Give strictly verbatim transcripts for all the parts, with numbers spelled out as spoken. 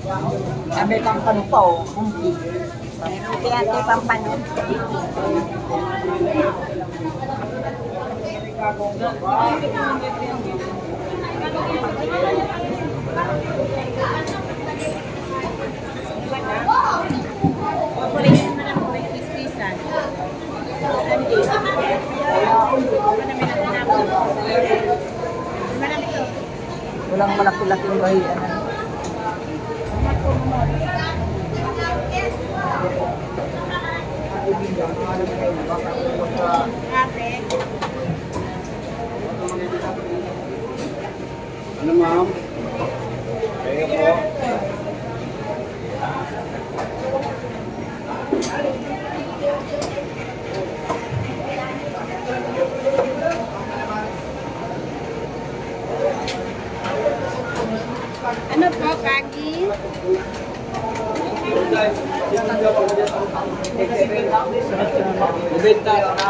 May pampano pa o. Kaya ito yung pampano. Walang malaki-laking bahian. Ano ma'am? Kaya po. Ano po, Kagi? Benta na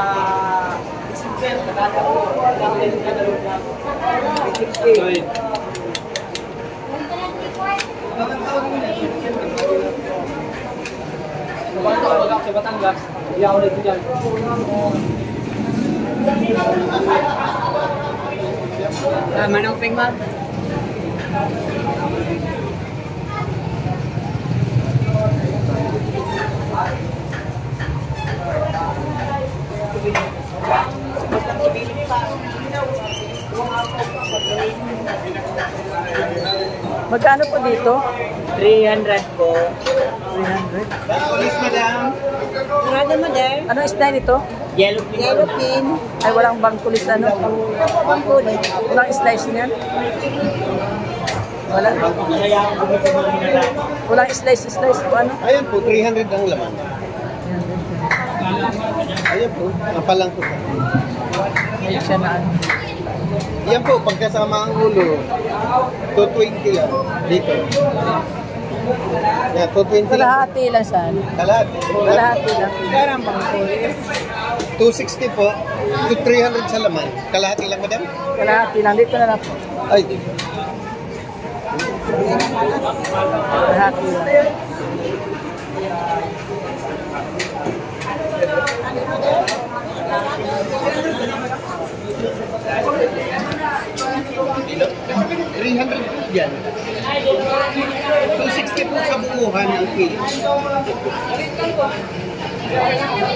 sa Batangas, iyaw ulit dyan. Ah, manong ping ma'am. Magkano po dito? three hundred po. three hundred. Police madam. Murado mo, der? Anong isda nito? Yellow pin. Yellow pin. Ay, walang bangkulis ano? Pangkulit. Walang slice niyan? Wala. Walang slice-slice po ano? Ayan po, three hundred ang laman. Ayan po, napalang po. Ayun siya na ano. Yan po, pagkasama ang ulo, two twenty lang dito. Yan, two twenty lang. Kalahati lang saan? Kalahati. Kalahati lang. Karang pangkulit. two sixty po, to three hundred sa laman. Kalahati lang, madam? Kalahati lang. Dito na lang po. Ay, Kalahati lang. three hundred po yan. two sixty po sa buuhan ang kilo.